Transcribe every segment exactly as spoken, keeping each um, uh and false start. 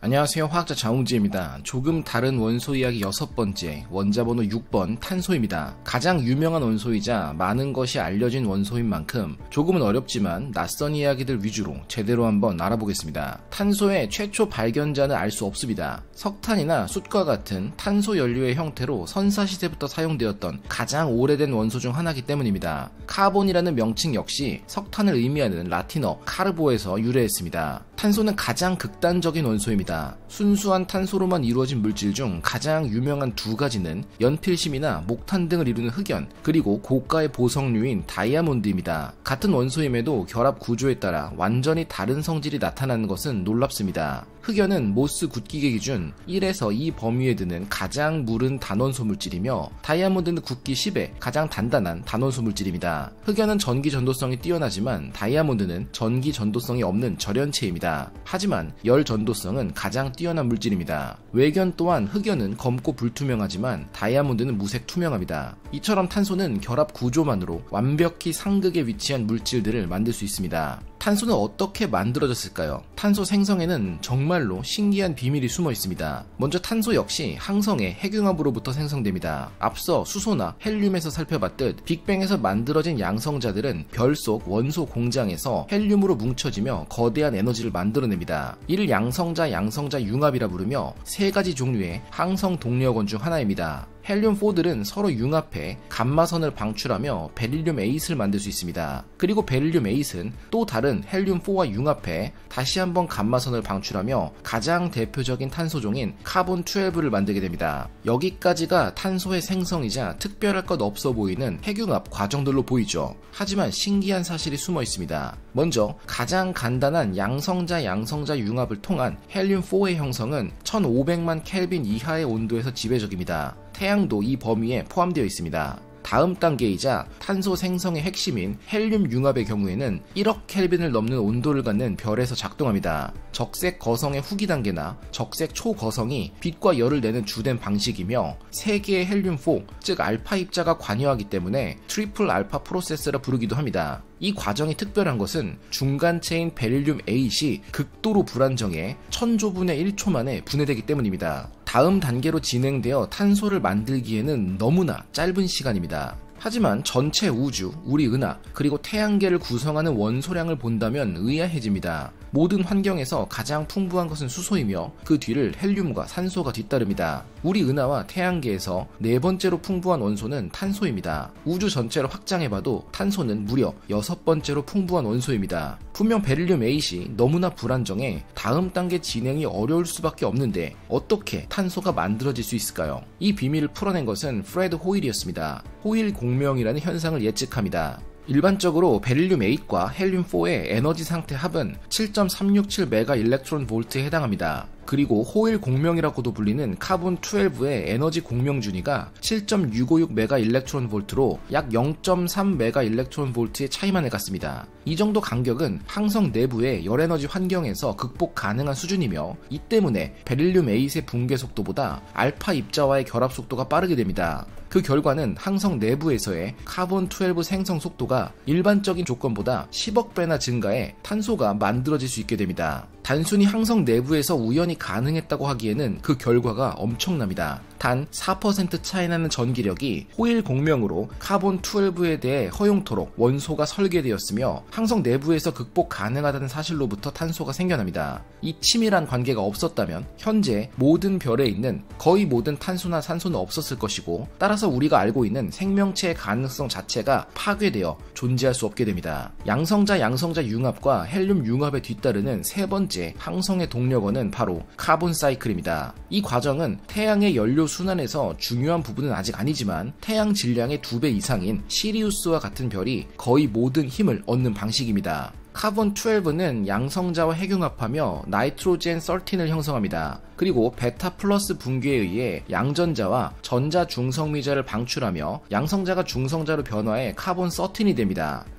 안녕하세요. 화학자 장웅지입니다. 조금 다른 원소 이야기 여섯 번째, 원자번호 육 번 탄소입니다. 가장 유명한 원소이자 많은 것이 알려진 원소인 만큼 조금은 어렵지만 낯선 이야기들 위주로 제대로 한번 알아보겠습니다. 탄소의 최초 발견자는 알 수 없습니다. 석탄이나 숯과 같은 탄소 연료의 형태로 선사시대부터 사용되었던 가장 오래된 원소 중 하나이기 때문입니다. 카본이라는 명칭 역시 석탄을 의미하는 라틴어 카르보에서 유래했습니다. 탄소는 가장 극단적인 원소입니다. 순수한 탄소로만 이루어진 물질 중 가장 유명한 두 가지는 연필심이나 목탄 등을 이루는 흑연, 그리고 고가의 보석류인 다이아몬드입니다. 같은 원소임에도 결합 구조에 따라 완전히 다른 성질이 나타나는 것은 놀랍습니다. 흑연은 모스 굳기계 기준 일에서 이 범위에 드는 가장 무른 단원소 물질이며, 다이아몬드는 굳기 십에 가장 단단한 단원소 물질입니다. 흑연은 전기 전도성이 뛰어나지만 다이아몬드는 전기 전도성이 없는 절연체입니다. 하지만 열 전도성은 가장 뛰어난 물질입니다. 외견 또한 흑연은 검고 불투명하지만 다이아몬드는 무색 투명합니다. 이처럼 탄소는 결합 구조만으로 완벽히 상극에 위치한 물질들을 만들 수 있습니다. 탄소는 어떻게 만들어졌을까요? 탄소 생성에는 정말로 신기한 비밀이 숨어 있습니다. 먼저 탄소 역시 항성의 핵융합으로부터 생성됩니다. 앞서 수소나 헬륨에서 살펴봤듯 빅뱅에서 만들어진 양성자들은 별 속 원소 공장에서 헬륨으로 뭉쳐지며 거대한 에너지를 만들어냅니다. 이를 양성자 양성자 융합이라 부르며 세 가지 종류의 항성 동력원 중 하나입니다. 헬륨 사들은 서로 융합해 감마선을 방출하며 베릴륨 에잇을 만들 수 있습니다. 그리고 베릴륨 에잇은 또 다른 헬륨 사와 융합해 다시 한번 감마선을 방출하며 가장 대표적인 탄소종인 카본 십이를 만들게 됩니다. 여기까지가 탄소의 생성이자 특별할 것 없어 보이는 핵융합 과정들로 보이죠. 하지만 신기한 사실이 숨어 있습니다. 먼저 가장 간단한 양성자 양성자 융합을 통한 헬륨 사의 형성은 천오백만 켈빈 이하의 온도에서 지배적입니다. 태양도 이 범위에 포함되어 있습니다. 다음 단계이자 탄소 생성의 핵심인 헬륨 융합의 경우에는 일억 켈빈을 넘는 온도를 갖는 별에서 작동합니다. 적색 거성의 후기 단계나 적색 초거성이 빛과 열을 내는 주된 방식이며 세 개의 헬륨 사, 즉 알파 입자가 관여하기 때문에 트리플 알파 프로세스라 부르기도 합니다. 이 과정이 특별한 것은 중간체인 베릴륨 에잇이 극도로 불안정해 천조분의 일 초 만에 분해되기 때문입니다. 다음 단계로 진행되어 탄소를 만들기에는 너무나 짧은 시간입니다. 하지만 전체 우주, 우리 은하, 그리고 태양계를 구성하는 원소량을 본다면 의아해집니다. 모든 환경에서 가장 풍부한 것은 수소이며 그 뒤를 헬륨과 산소가 뒤따릅니다. 우리 은하와 태양계에서 네 번째로 풍부한 원소는 탄소입니다. 우주 전체를 확장해봐도 탄소는 무려 여섯 번째로 풍부한 원소입니다. 분명 베릴륨 에잇이 너무나 불안정해 다음 단계 진행이 어려울 수밖에 없는데 어떻게 탄소가 만들어질 수 있을까요? 이 비밀을 풀어낸 것은 프레드 호일이었습니다. 호일 공명이라는 현상을 예측합니다. 일반적으로 베릴륨 에잇과 헬륨 사의 에너지 상태 합은 칠 점 삼육칠 메가 일렉트론 볼트에 해당합니다. 그리고 호일 공명이라고도 불리는 카본 십이의 에너지 공명 준위가 칠 점 육오육 메가 일렉트론 볼트로 약 영 점 삼 메가 일렉트론 볼트의 차이만을 갖습니다. 이 정도 간격은 항성 내부의 열에너지 환경에서 극복 가능한 수준이며, 이 때문에 베릴륨 에잇의 붕괴 속도보다 알파 입자와의 결합 속도가 빠르게 됩니다. 그 결과는 항성 내부에서의 카본 십이 생성 속도가 일반적인 조건보다 십억 배나 증가해 탄소가 만들어질 수 있게 됩니다. 단순히 항성 내부에서 우연히 가능했다고 하기에는 그 결과가 엄청납니다. 단 사 퍼센트 차이 나는 전기력이 호일 공명으로 카본 십이에 대해 허용토록 원소가 설계되었으며 항성 내부에서 극복 가능하다는 사실로부터 탄소가 생겨납니다. 이 치밀한 관계가 없었다면 현재 모든 별에 있는 거의 모든 탄소나 산소는 없었을 것이고, 따라서 우리가 알고 있는 생명체의 가능성 자체가 파괴되어 존재할 수 없게 됩니다. 양성자 양성자 융합과 헬륨 융합에 뒤따르는 세 번째 항성의 동력원은 바로 카본 사이클입니다. 이 과정은 태양의 연료 순환에서 중요한 부분은 아직 아니지만 태양 질량의 두 배 이상인 시리우스와 같은 별이 거의 모든 힘을 얻는 방식입니다. 카본 십이는 양성자와 핵융합하며 나이트로젠 십삼을 형성합니다. 그리고 베타 플러스 붕괴에 의해 양전자와 전자 중성미자를 방출하며 양성자가 중성자로 변화해 카본 십삼이 됩니다.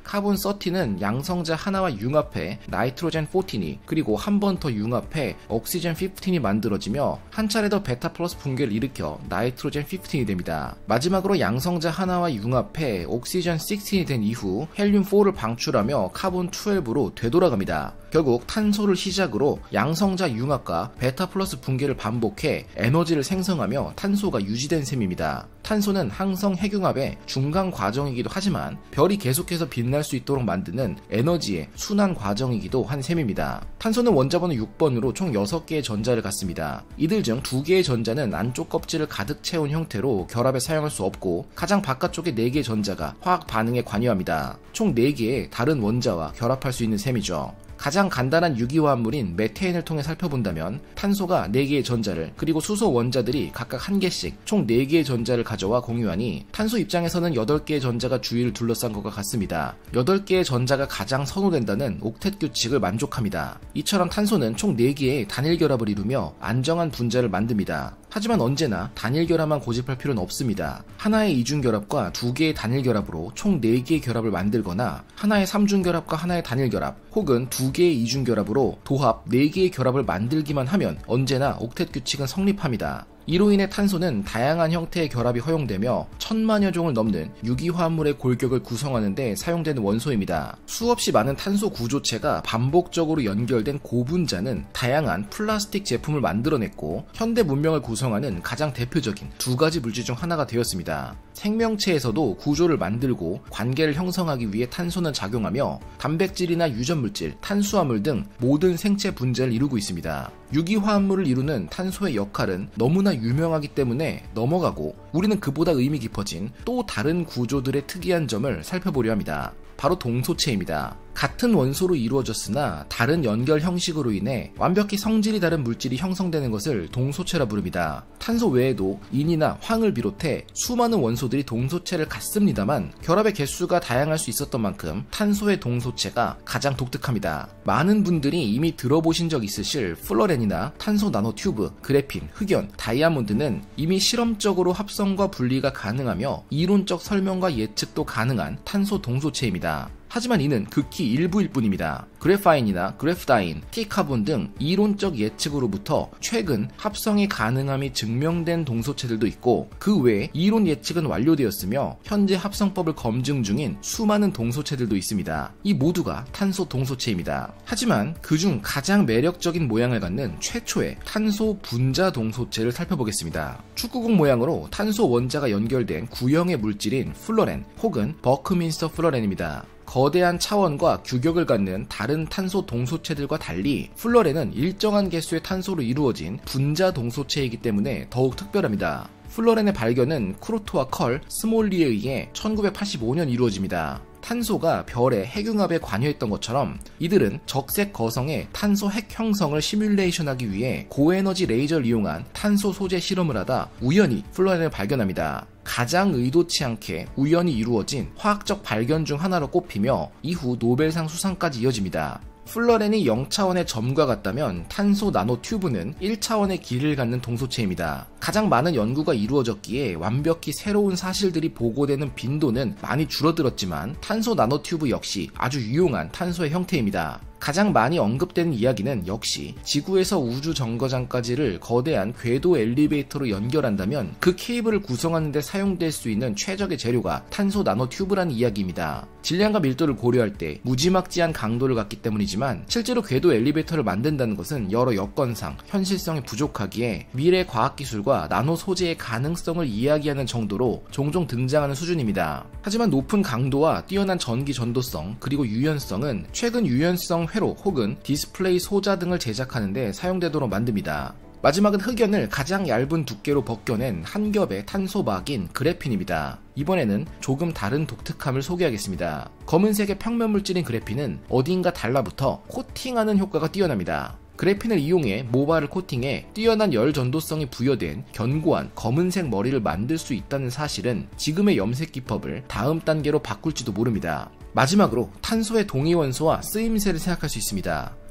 카본 삼십은 양성자 하나와 융합해 나이트로젠 사십이 그리고 한 번 더 융합해 옥시젠 십오이 만들어지며 한 차례 더 베타 플러스 붕괴를 일으켜 나이트로젠 십오이 됩니다. 마지막으로 양성자 하나와 융합해 옥시전 십육이 된 이후 헬륨 사를 방출하며 카본 십이로 되돌아갑니다. 결국 탄소를 시작으로 양성자 융합과 베타 플러스 붕괴를 반복해 에너지를 생성하며 탄소가 유지된 셈입니다. 탄소는 항성 핵융합의 중간 과정이기도 하지만 별이 계속해서 빛날 수 있도록 만드는 에너지의 순환 과정이기도 한 셈입니다. 탄소는 원자번호 육 번으로 총 여섯 개의 전자를 갖습니다. 이들 중 두 개의 전자는 안쪽 껍질을 가득 채운 형태로 결합에 사용할 수 없고 가장 바깥쪽의 네 개의 전자가 화학 반응에 관여합니다. 총 네 개의 다른 원자와 결합할 수 있는 셈이죠. 가장 간단한 유기화합물인 메테인을 통해 살펴본다면 탄소가 네 개의 전자를 그리고 수소 원자들이 각각 한 개씩 총 네 개의 전자를 가져와 공유하니 탄소 입장에서는 여덟 개의 전자가 주위를 둘러싼 것과 같습니다. 여덟 개의 전자가 가장 선호된다는 옥텟 규칙을 만족합니다. 이처럼 탄소는 총 네 개의 단일 결합을 이루며 안정한 분자를 만듭니다. 하지만 언제나 단일 결합만 고집할 필요는 없습니다. 하나의 이중 결합과 두 개의 단일 결합으로 총 네 개의 결합을 만들거나 하나의 삼중 결합과 하나의 단일 결합 혹은 두 개의 이중 결합으로 도합 네 개의 결합을 만들기만 하면 언제나 옥텟 규칙은 성립합니다. 이로 인해 탄소는 다양한 형태의 결합이 허용되며 천만여 종을 넘는 유기화합물의 골격을 구성하는 데 사용되는 원소입니다. 수없이 많은 탄소 구조체가 반복적으로 연결된 고분자는 다양한 플라스틱 제품을 만들어냈고 현대 문명을 구성하는 가장 대표적인 두 가지 물질 중 하나가 되었습니다. 생명체에서도 구조를 만들고 관계를 형성하기 위해 탄소는 작용하며 단백질이나 유전물질, 탄수화물 등 모든 생체 분자를 이루고 있습니다. 유기화합물을 이루는 탄소의 역할은 너무나 유명하기 때문에 넘어가고 우리는 그보다 의미 깊어진 또 다른 구조들의 특이한 점을 살펴보려 합니다. 바로 동소체입니다. 같은 원소로 이루어졌으나 다른 연결 형식으로 인해 완벽히 성질이 다른 물질이 형성되는 것을 동소체라 부릅니다. 탄소 외에도 인이나 황을 비롯해 수많은 원소들이 동소체를 갖습니다만 결합의 개수가 다양할 수 있었던 만큼 탄소의 동소체가 가장 독특합니다. 많은 분들이 이미 들어보신 적 있으실 플러렌이나 탄소 나노튜브, 그래핀, 흑연, 다이아몬드는 이미 실험적으로 합성과 분리가 가능하며 이론적 설명과 예측도 가능한 탄소 동소체입니다. 하지만 이는 극히 일부일 뿐입니다. 그래파인이나 그래프다인, T카본 등 이론적 예측으로부터 최근 합성이 가능함이 증명된 동소체들도 있고 그 외에 이론 예측은 완료되었으며 현재 합성법을 검증 중인 수많은 동소체들도 있습니다. 이 모두가 탄소 동소체입니다. 하지만 그중 가장 매력적인 모양을 갖는 최초의 탄소 분자 동소체를 살펴보겠습니다. 축구공 모양으로 탄소 원자가 연결된 구형의 물질인 플러렌 혹은 버크민스터 플러렌입니다. 거대한 차원과 규격을 갖는 다른 탄소 동소체들과 달리 플러렌은 일정한 개수의 탄소로 이루어진 분자 동소체이기 때문에 더욱 특별합니다. 플러렌의 발견은 크루트와 컬, 스몰리에 의해 천구백팔십오 년 이루어집니다. 탄소가 별의 핵융합에 관여했던 것처럼 이들은 적색 거성의 탄소 핵 형성을 시뮬레이션하기 위해 고에너지 레이저를 이용한 탄소 소재 실험을 하다 우연히 플러렌을 발견합니다. 가장 의도치 않게 우연히 이루어진 화학적 발견 중 하나로 꼽히며 이후 노벨상 수상까지 이어집니다. 플러렌이 영 차원의 점과 같다면 탄소 나노튜브는 일 차원의 길이를 갖는 동소체입니다. 가장 많은 연구가 이루어졌기에 완벽히 새로운 사실들이 보고되는 빈도는 많이 줄어들었지만 탄소 나노튜브 역시 아주 유용한 탄소의 형태입니다. 가장 많이 언급되는 이야기는 역시 지구에서 우주 정거장까지를 거대한 궤도 엘리베이터로 연결한다면 그 케이블을 구성하는 데 사용될 수 있는 최적의 재료가 탄소 나노튜브라는 이야기입니다. 질량과 밀도를 고려할 때 무지막지한 강도를 갖기 때문이지만 실제로 궤도 엘리베이터를 만든다는 것은 여러 여건상 현실성이 부족하기에 미래 과학기술과 나노 소재의 가능성을 이야기하는 정도로 종종 등장하는 수준입니다. 하지만 높은 강도와 뛰어난 전기 전도성 그리고 유연성은 최근 유연성 회로 혹은 디스플레이 소자 등을 제작하는 데 사용되도록 만듭니다. 마지막은 흑연을 가장 얇은 두께로 벗겨낸 한 겹의 탄소막인 그래핀입니다. 이번에는 조금 다른 독특함을 소개하겠습니다. 검은색의 평면 물질인 그래핀은 어딘가 달라붙어 코팅하는 효과가 뛰어납니다. 그래핀을 이용해 모발을 코팅해 뛰어난 열 전도성이 부여된 견고한 검은색 머리를 만들 수 있다는 사실은 지금의 염색 기법을 다음 단계로 바꿀지도 모릅니다. 마지막으로 탄소의 동위원소와 쓰임새를 생각할 수 있습니다.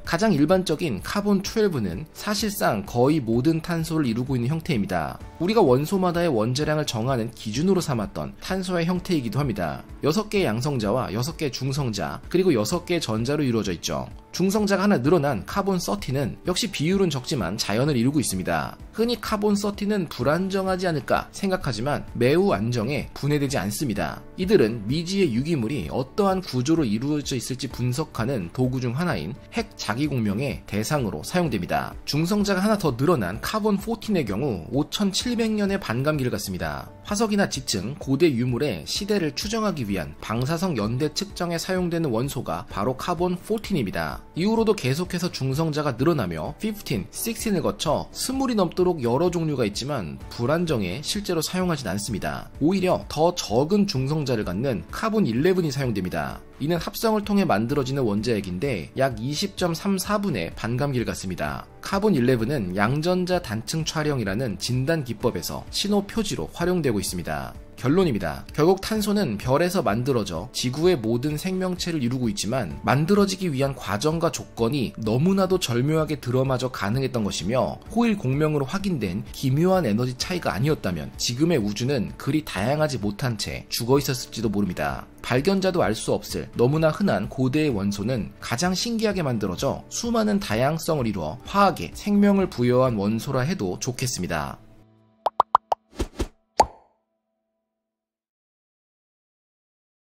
가장 일반적인 카본 십이는 사실상 거의 모든 탄소를 이루고 있는 형태입니다. 우리가 원소마다의 원자량을 정하는 기준으로 삼았던 탄소의 형태이기도 합니다. 여섯 개의 양성자와 여섯 개의 중성자, 그리고 여섯 개의 전자로 이루어져 있죠. 중성자가 하나 늘어난 카본 삼십는 역시 비율은 적지만 자연을 이루고 있습니다. 흔히 카본 삼십는 불안정하지 않을까 생각하지만 매우 안정해 분해되지 않습니다. 이들은 미지의 유기물이 어떠한 구조로 이루어져 있을지 분석하는 도구 중 하나인 핵 자기공명의 대상으로 사용됩니다. 중성자가 하나 더 늘어난 카본 십사의 경우 오천칠백 년의 반감기를 갖습니다. 화석이나 지층, 고대 유물의 시대를 추정하기 위한 방사성 연대 측정에 사용되는 원소가 바로 카본 십사입니다. 이후로도 계속해서 중성자가 늘어나며 십오, 십육을 거쳐 스물이 넘도록 여러 종류가 있지만 불안정해 실제로 사용하진 않습니다. 오히려 더 적은 중성자를 갖는 카본 십일이 사용됩니다. 이는 합성을 통해 만들어지는 원자핵인데 약 이십 점 삼사분의 반감기를 갖습니다. 카본 십일은 양전자 단층 촬영이라는 진단 기법에서 신호 표지로 활용되고 있습니다. 결론입니다. 결국 탄소는 별에서 만들어져 지구의 모든 생명체를 이루고 있지만 만들어지기 위한 과정과 조건이 너무나도 절묘하게 들어마저 가능했던 것이며 호일 공명으로 확인된 기묘한 에너지 차이가 아니었다면 지금의 우주는 그리 다양하지 못한 채 죽어 있었을지도 모릅니다. 발견자도 알 수 없을 너무나 흔한 고대의 원소는 가장 신기하게 만들어져 수많은 다양성을 이루어 화학에 생명을 부여한 원소라 해도 좋겠습니다.